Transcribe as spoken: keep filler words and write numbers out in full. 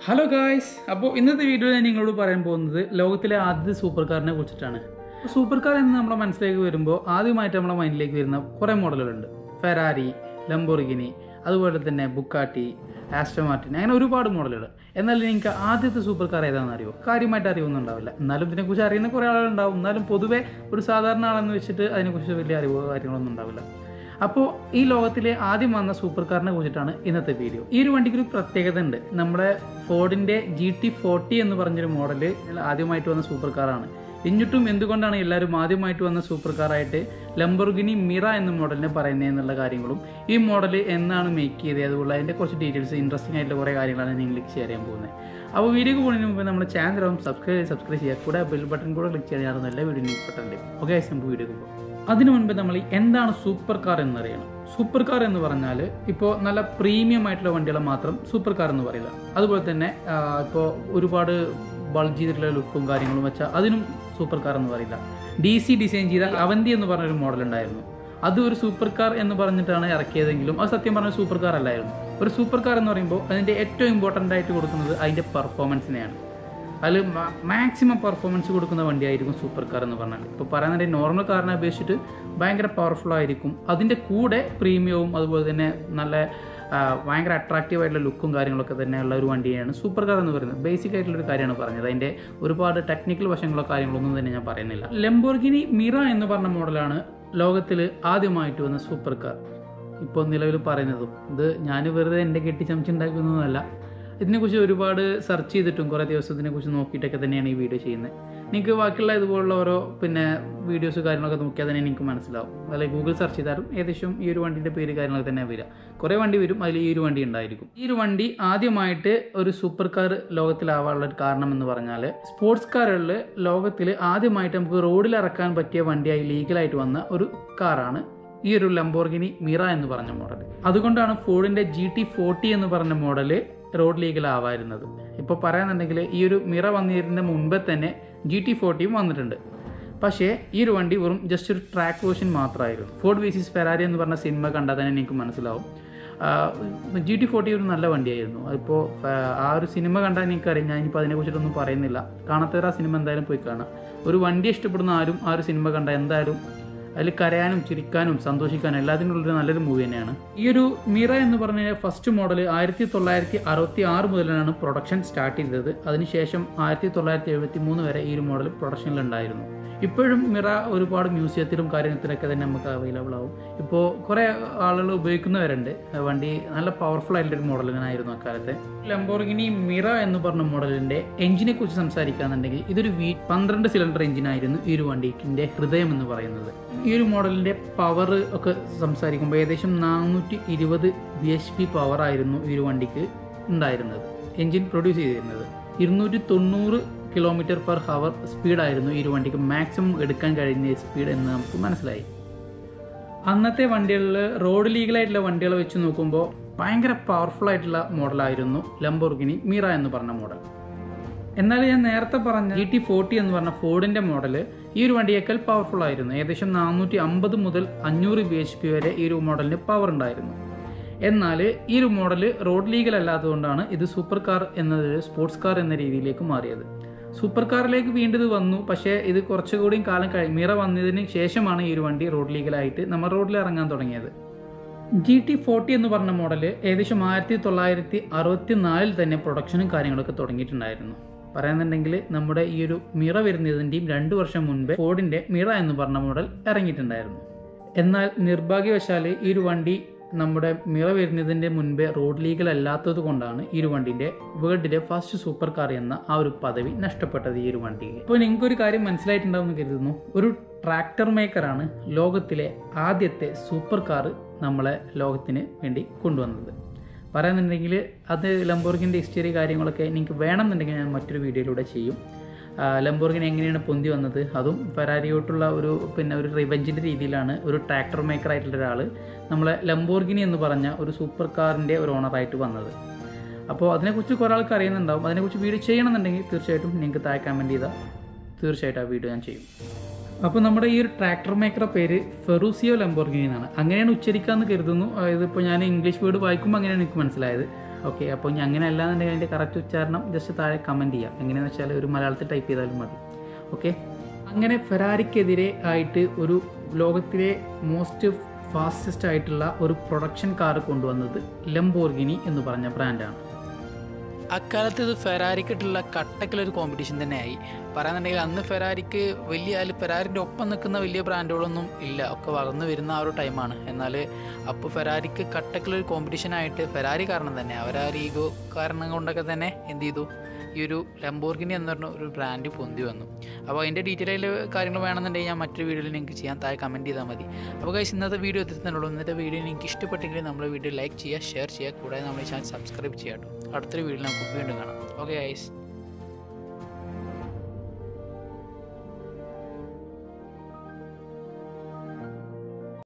Hello guys, അപ്പോൾ ഇന്നത്തെ വീഡിയോയിൽ ഞാൻ നിങ്ങളോട് പറയാൻ പോകുന്നത് ലോകത്തിലെ ആദ്യത്തെ സൂപ്പർ കാറിനെ കുറിച്ചിട്ടാണ്. സൂപ്പർ കാർ എന്ന് നമ്മുടെ മനസ്സിലേക്ക് വരുമ്പോൾ ആദ്യമായിട്ട് നമ്മുടെ മൈൻഡിലേക്ക് വരുന്ന കുറേ മോഡലുകളുണ്ട്. ഫെറാരി, ലംബോർഗിനി, അതുപോലെ തന്നെ ബുക്കാട്ടി, ആസ്റ്റൺ മാർട്ടിൻ, അങ്ങനെ ഒരുപാട് മോഡലുകൾ. എന്നാൽ നിങ്ങൾക്ക് ആദ്യത്തെ സൂപ്പർ കാർ ഏതാണെന്ന് അറിയുമോ? കാര്യമായിട്ട് അറിവൊന്നും ഉണ്ടാവില്ല. എന്നാലും ഇതിനെക്കുറിച്ച് അറിയുന്ന കുറേ ആളുകളുണ്ടാവും. എന്നാലും പൊതുവെ ഒരു സാധാരണ ആളെന്ന് വെച്ചിട്ട് അതിനെക്കുറിച്ച് വലിയ അറിവോ കാര്യങ്ങളൊന്നും ഉണ്ടാവില്ല. അപ്പോൾ ഈ ലോകത്തിലെ ആദ്യം വന്ന സൂപ്പർ കാറിനെ കുറിച്ചിട്ടാണ് ഇന്നത്തെ വീഡിയോ. ഈ ഒരു വണ്ടിക്ക് ഒരു പ്രത്യേകത ഉണ്ട്. നമ്മുടെ ഫോർഡിൻ്റെ ജി ടി ഫോർട്ടി എന്ന് പറഞ്ഞൊരു മോഡല് ആദ്യമായിട്ട് വന്ന സൂപ്പർ കാറാണ്. എന്നിട്ടും എന്തുകൊണ്ടാണ് എല്ലാവരും ആദ്യമായിട്ട് വന്ന സൂപ്പർ കാറായിട്ട് ലംബോർഗിനി മിറ എന്ന മോഡലിനെ പറയുന്നത് എന്നുള്ള കാര്യങ്ങളും ഈ മോഡൽ എന്നാണ് മേക്ക് ചെയ്തത് അതുപോലെ അതിൻ്റെ കുറച്ച് ഡീറ്റെയിൽസ് ഇൻട്രസ്റ്റിംഗ് ആയിട്ടുള്ള കുറേ കാര്യങ്ങളാണ് നിങ്ങൾക്ക് ഷെയർ ചെയ്യാൻ പോകുന്നത്. അപ്പോൾ വീഡിയോക്ക് പോകുന്നതിന് മുമ്പ് നമ്മുടെ ചാനൽ സബ്സ്ക്രൈബ് സബ്സ്ക്രൈബ് ചെയ്യുക, കൂടെ ബെൽ ബട്ടൺ കൂടെ ക്ലിക്ക് ചെയ്യാൻ എല്ലാ വീഡിയോ ഇഷ്ടപ്പെട്ടുണ്ട്. ഓക്കെ, നമുക്ക് വീഡിയോക്ക് പോകും. അതിനു മുൻപ് നമ്മൾ എന്താണ് സൂപ്പർ കാർ എന്നറിയണം. സൂപ്പർ കാർ എന്ന് പറഞ്ഞാൽ ഇപ്പോൾ നല്ല പ്രീമിയം ആയിട്ടുള്ള വണ്ടികളെ മാത്രം സൂപ്പർ കാർ എന്ന് പറയില്ല. അതുപോലെ തന്നെ ഇപ്പോൾ ഒരുപാട് ബൾജ് ചെയ്തിട്ടുള്ള ലുക്കും കാര്യങ്ങളും വെച്ചാൽ അതിനും സൂപ്പർ കാർ എന്ന് പറയില്ല. ഡി സി ഡിസൈൻ ചെയ്ത അവന്തി എന്ന് പറഞ്ഞൊരു മോഡൽ ഉണ്ടായിരുന്നു. അത് ഒരു സൂപ്പർ കാർ എന്ന് പറഞ്ഞിട്ടാണ് ഇറക്കിയതെങ്കിലും അത് സത്യം പറഞ്ഞ സൂപ്പർ കാർ അല്ലായിരുന്നു. ഒരു സൂപ്പർ കാർ എന്ന് പറയുമ്പോൾ അതിൻ്റെ ഏറ്റവും ഇമ്പോർട്ടൻ്റ് ആയിട്ട് കൊടുക്കുന്നത് അതിൻ്റെ പെർഫോമൻസിനെയാണ്. അതിൽ മാക്സിമം പെർഫോമൻസ് കൊടുക്കുന്ന വണ്ടിയായിരിക്കും സൂപ്പർ കാർ എന്ന് പറഞ്ഞാൽ. ഇപ്പോൾ പറയുന്നത് നോർമൽ കാറിനെ അപേക്ഷിച്ചിട്ട് ഭയങ്കര പവർഫുൾ ആയിരിക്കും. അതിൻ്റെ കൂടെ പ്രീമിയവും അതുപോലെ തന്നെ നല്ല ഭയങ്കര അട്രാക്റ്റീവ് ആയിട്ടുള്ള ലുക്കും കാര്യങ്ങളൊക്കെ തന്നെയുള്ള ഒരു വണ്ടിയാണ് സൂപ്പർ കാർ എന്ന് പറയുന്നത്. ബേസിക് ആയിട്ടുള്ളൊരു കാര്യമാണ് പറഞ്ഞത്. അതിൻ്റെ ഒരുപാട് ടെക്നിക്കൽ വശങ്ങളോ കാര്യങ്ങളൊന്നും തന്നെ ഞാൻ പറയുന്നില്ല. ലംബോർഗിനി മിറ എന്ന് പറഞ്ഞ മോഡലാണ് ലോകത്തിൽ ആദ്യമായിട്ട് വന്ന സൂപ്പർ കാർ ഇപ്പോൾ നിലവിൽ പറയുന്നതും. ഇത് ഞാൻ വെറുതെ എൻ്റെ കെട്ടി ചമച്ചുണ്ടാക്കുന്നതല്ല. ഇതിനെക്കുറിച്ച് ഒരുപാട് സെർച്ച് ചെയ്തിട്ടും കുറേ ദിവസത്തിനെക്കുറിച്ച് നോക്കിയിട്ടൊക്കെ തന്നെയാണ് ഈ വീഡിയോ ചെയ്യുന്നത്. നിങ്ങൾക്ക് ബാക്കിയുള്ള ഇതുപോലുള്ള ഓരോ പിന്നെ വീഡിയോസ് കാര്യങ്ങളൊക്കെ നോക്കിയാൽ തന്നെ നിങ്ങൾക്ക് മനസ്സിലാവും. അല്ലെങ്കിൽ ഗൂഗിൾ സെർച്ച് ചെയ്താലും ഏകദേശം ഈ ഒരു വണ്ടിൻ്റെ പേര് കാര്യങ്ങളൊക്കെ തന്നെ വരിക. കുറേ വണ്ടി വരും, അതിൽ ഈ ഒരു വണ്ടി ഉണ്ടായിരിക്കും. ഈ ഒരു വണ്ടി ആദ്യമായിട്ട് ഒരു സൂപ്പർ കാർ ലോകത്തിലാവാനുള്ള ഒരു കാരണം എന്ന് പറഞ്ഞാൽ സ്പോർട്സ് കാറുകളിൽ ലോകത്തിൽ ആദ്യമായിട്ട് നമുക്ക് റോഡിൽ ഇറക്കാൻ പറ്റിയ വണ്ടിയായി ലീഗലായിട്ട് വന്ന ഒരു കാറാണ് ഈ ഒരു ലംബോർഗിനി മിറ എന്ന് പറഞ്ഞ മോഡൽ. അതുകൊണ്ടാണ് ഫോർഡിൻ്റെ ജി ടി ഫോർട്ടി എന്ന് പറഞ്ഞ മോഡല് റോഡ് ലീഗലാവായിരുന്നത്. ഇപ്പോൾ പറയാന്നുണ്ടെങ്കിൽ ഈ ഒരു മിറ വന്നിരുന്ന മുമ്പേ തന്നെ ജി ടി ഫോർട്ടിയും വന്നിട്ടുണ്ട്. പക്ഷേ ഈ ഒരു വണ്ടി വെറും ജസ്റ്റ് ഒരു ട്രാക്ക് വേർഷൻ മാത്രമായിരുന്നു. ഫോർഡ് വേഴ്സസ് ഫെറാരി എന്ന് പറഞ്ഞ സിനിമ കണ്ടാൽ തന്നെ എനിക്ക് മനസ്സിലാവും. ജി ടി ഫോർട്ടി ഒരു നല്ല വണ്ടിയായിരുന്നു. അതിപ്പോൾ ആ ഒരു സിനിമ കണ്ടാൽ എനിക്കറിയാം. ഞാൻ ഇപ്പോൾ അതിനെക്കുറിച്ചിട്ടൊന്നും പറയുന്നില്ല. കാണാത്തവർ ആ സിനിമ എന്തായാലും പോയി കാണാം. ഒരു വണ്ടി ഇഷ്ടപ്പെടുന്ന ആരും ആ ഒരു സിനിമ കണ്ടാൽ എന്തായാലും അതിൽ കരയാനും ചിരിക്കാനും സന്തോഷിക്കാനും എല്ലാത്തിനുള്ളൊരു നല്ലൊരു മൂവി തന്നെയാണ്. ഈ ഒരു മിറ എന്ന് പറഞ്ഞ ഫസ്റ്റ് മോഡൽ ആയിരത്തി തൊള്ളായിരത്തി അറുപത്തി ആറ് മുതലാണ് പ്രൊഡക്ഷൻ സ്റ്റാർട്ട് ചെയ്തത്. അതിനുശേഷം ആയിരത്തി തൊള്ളായിരത്തി എഴുപത്തി മൂന്ന് വരെ ഈ ഒരു മോഡൽ പ്രൊഡക്ഷനിലുണ്ടായിരുന്നു. ഇപ്പോഴും മിറ ഒരുപാട് മ്യൂസിയത്തിലും കാര്യത്തിലൊക്കെ തന്നെ നമുക്ക് അവൈലബിൾ ആവും. ഇപ്പോൾ കുറേ ആളുകൾ ഉപയോഗിക്കുന്നവരുണ്ട്. വണ്ടി നല്ല പവർഫുൾ ആയിട്ടുള്ളൊരു മോഡൽ ആയിരുന്നു അക്കാലത്തെ. ലംബോർഗിനി മിറ എന്ന് പറഞ്ഞ മോഡലിൻ്റെ എഞ്ചിനെ കുറിച്ച് സംസാരിക്കുകയാണെന്നുണ്ടെങ്കിൽ ഇതൊരു വി പന്ത്രണ്ട് സിലിണ്ടർ എഞ്ചിനായിരുന്നു ഈ ഒരു വണ്ടിൻ്റെ ഹൃദയം എന്ന് പറയുന്നത്. ഈ ഒരു മോഡലിൻ്റെ പവർ ഒക്കെ സംസാരിക്കുമ്പോൾ ഏകദേശം നാനൂറ്റി ഇരുപത് ബി എച്ച് പി പവർ ആയിരുന്നു ഈ ഒരു വണ്ടിക്ക് ഉണ്ടായിരുന്നത്. എഞ്ചിൻ പ്രൊഡ്യൂസ് ചെയ്തിരുന്നത് ഇരുന്നൂറ്റി തൊണ്ണൂറ് കിലോമീറ്റർ പെർ ഹവർ സ്പീഡായിരുന്നു ഈ ഒരു വണ്ടിക്ക് മാക്സിമം എടുക്കാൻ കഴിയുന്ന സ്പീഡ് എന്ന് നമുക്ക് മനസ്സിലായി. അന്നത്തെ വണ്ടികളിൽ റോഡ് ലീഗലായിട്ടുള്ള വണ്ടികൾ വെച്ച് നോക്കുമ്പോൾ ഭയങ്കര പവർഫുൾ ആയിട്ടുള്ള മോഡലായിരുന്നു ലംബോർഗിനി മിറ എന്ന് പറഞ്ഞ മോഡൽ. എന്നാൽ ഞാൻ നേരത്തെ പറഞ്ഞ ജി ടി ഫോർട്ടി എന്ന് പറഞ്ഞ ഫോർഡിൻ്റെ മോഡൽ ഈ ഒരു വണ്ടിയേക്കാൾ പവർഫുൾ ആയിരുന്നു. ഏകദേശം നാനൂറ്റി അമ്പത് മുതൽ അഞ്ഞൂറ് ബി എച്ച് പി വരെ ഈ ഒരു മോഡലിന് പവർ ഉണ്ടായിരുന്നു. എന്നാൽ ഈ ഒരു മോഡൽ റോഡ് ലീഗൽ അല്ലാത്തതുകൊണ്ടാണ് ഇത് സൂപ്പർ കാർ എന്നത് സ്പോർട്സ് കാർ എന്ന രീതിയിലേക്ക് മാറിയത്. സൂപ്പർ കാറിലേക്ക് വീണ്ടും ഇത് വന്നു. പക്ഷേ ഇത് കുറച്ചുകൂടിയും കാലം കഴി മിറ വന്നതിന് ശേഷമാണ് ഈ ഒരു വണ്ടി റോഡ് ലീഗലായിട്ട് നമ്മൾ റോഡിൽ ഇറങ്ങാൻ തുടങ്ങിയത്. ജി ടി ഫോർട്ടി എന്ന് പറഞ്ഞ മോഡൽ ഏകദേശം ആയിരത്തി തൊള്ളായിരത്തി അറുപത്തി നാലിൽ തന്നെ പ്രൊഡക്ഷനും കാര്യങ്ങളൊക്കെ തുടങ്ങിയിട്ടുണ്ടായിരുന്നു. പറയുന്നുണ്ടെങ്കിൽ നമ്മുടെ ഈ ഒരു മിറ വരുന്നതിൻ്റെയും രണ്ട് വർഷം മുൻപ് ഫോർഡിൻ്റെ മിറ എന്ന് പറഞ്ഞ മോഡൽ ഇറങ്ങിയിട്ടുണ്ടായിരുന്നു. എന്നാൽ നിർഭാഗ്യവശാൽ ഈ ഒരു വണ്ടി നമ്മുടെ മിറ വരുന്നതിൻ്റെ മുൻപേ റോഡ് ലീഗൽ അല്ലാത്തത് കൊണ്ടാണ് ഈ ഒരു വണ്ടിൻ്റെ വേൾഡിലെ ഫസ്റ്റ് സൂപ്പർ കാർ എന്ന ആ ഒരു പദവി നഷ്ടപ്പെട്ടത് ഈ ഒരു വണ്ടിക്ക്. ഇപ്പോൾ നിങ്ങൾക്കൊരു കാര്യം മനസ്സിലായിട്ടുണ്ടാവും എന്ന് കരുതുന്നു. ഒരു ട്രാക്ടർ മേക്കറാണ് ലോകത്തിലെ ആദ്യത്തെ സൂപ്പർ കാർ നമ്മളെ ലോകത്തിന് വേണ്ടി കൊണ്ടുവന്നത്. പറയുന്നുണ്ടെങ്കിൽ അത് ലംബോർഗിൻ്റെ ഹിസ്റ്ററി കാര്യങ്ങളൊക്കെ നിങ്ങൾക്ക് വേണമെന്നുണ്ടെങ്കിൽ ഞാൻ മറ്റൊരു വീഡിയോയിലൂടെ ചെയ്യും. ലംബോർഗിനി എങ്ങനെയാണ് പൊന്തി വന്നത്, അതും ഫെറാരിയോട്ടുള്ള ഒരു പിന്നെ ഒരു റിവെഞ്ചിൻ്റെ രീതിയിലാണ് ഒരു ട്രാക്ടർ മേക്കർ ആയിട്ടുള്ള ഒരാൾ നമ്മളെ ലംബോർഗിനി എന്ന് പറഞ്ഞ ഒരു സൂപ്പർ കാറിൻ്റെ ഒരു ഓണറായിട്ട് വന്നത്. അപ്പോൾ അതിനെക്കുറിച്ച് കുറേ ആൾക്ക് അറിയുന്നുണ്ടാവും. അതിനെക്കുറിച്ച് വീഡിയോ ചെയ്യണമെന്നുണ്ടെങ്കിൽ തീർച്ചയായിട്ടും നിങ്ങൾക്ക് താഴെ കമൻറ്റ് ചെയ്താൽ തീർച്ചയായിട്ടും ആ വീഡിയോ ഞാൻ ചെയ്യും. അപ്പോൾ നമ്മുടെ ഈ ഒരു ട്രാക്ടർ മേക്കറുടെ പേര് ഫെറൂസിയോ ലംബോർഗിനി എന്നാണ്. അങ്ങനെയാണ് ഉച്ചരിക്കാമെന്ന് കരുതുന്നു. ഇതിപ്പോൾ ഞാൻ ഇംഗ്ലീഷ് വേർഡ് വായിക്കുമ്പോൾ അങ്ങനെയാണ് എനിക്ക് മനസ്സിലായത്. ഓക്കെ, അപ്പോൾ ഇനി അങ്ങനെ അല്ലാന്നുണ്ടെങ്കിൽ അതിൻ്റെ കറക്റ്റ് ഉച്ചാരണം ജസ്റ്റ് താഴെ കമൻറ്റ് ചെയ്യാം. എങ്ങനെയാണെന്ന് വെച്ചാൽ ഒരു മലയാളത്തിൽ ടൈപ്പ് ചെയ്താലും മതി. ഓക്കെ, അങ്ങനെ ഫെറാരിക്കെതിരെ ആയിട്ട് ഒരു ലോകത്തിലെ മോസ്റ്റ് ഫാസ്റ്റസ്റ്റ് ആയിട്ടുള്ള ഒരു പ്രൊഡക്ഷൻ കാർ കൊണ്ടുവന്നത് ലംബോർഗിനി എന്ന് പറഞ്ഞ ബ്രാൻഡാണ്. അക്കാലത്ത് ഇത് ഫെറാരിക്കിട്ടുള്ള കട്ടക്കിലൊരു കോമ്പറ്റീഷൻ തന്നെയായി. പറയാന്നുണ്ടെങ്കിൽ അന്ന് ഫെറാരിക്ക് വലിയ അതിൽ ഫെറാരിൻ്റെ ഒപ്പം നിൽക്കുന്ന വലിയ ബ്രാൻഡുകളൊന്നും ഇല്ല, ഒക്കെ വളർന്നു വരുന്ന ആ ഒരു ടൈമാണ്. എന്നാൽ അപ്പോൾ ഫെറാരിക്ക് കട്ടക്കിലൊരു കോമ്പറ്റീഷനായിട്ട് ഫെറാരി കാരണം തന്നെ അവരാ ഈഗോ കാരണം കൊണ്ടൊക്കെ തന്നെ എന്ത് ചെയ്തു, ഈ ഒരു ലംബോർഗിനി എന്ന് പറഞ്ഞ ഒരു ബ്രാൻഡ് പൊന്തി വന്നു. അപ്പോൾ അതിൻ്റെ ഡീറ്റെയിൽ ആയിട്ട് കാര്യങ്ങൾ വേണമെന്നുണ്ടെങ്കിൽ ഞാൻ മറ്റൊരു വീഡിയോയിൽ നിങ്ങൾക്ക് ചെയ്യാൻ താഴെ കമൻറ്റ് ചെയ്താൽ മതി. അപ്പോൾ ഗൈസ് ഇന്നത്തെ വീഡിയോ എത്തിത്തന്നുള്ളൂ. ഇന്നത്തെ വീഡിയോ നിങ്ങൾക്ക് ഇഷ്ടപ്പെട്ടെങ്കിൽ നമ്മുടെ വീഡിയോ ലൈക്ക് ചെയ്യുക, ഷെയർ ചെയ്യുക, കൂടാതെ നമ്മുടെ ചാനൽ സബ്സ്ക്രൈബ് ചെയ്യാം കേട്ടോ. അടുത്തൊരു വീഡിയോ നമുക്ക് വീണ്ടും കാണാം. Okay guys.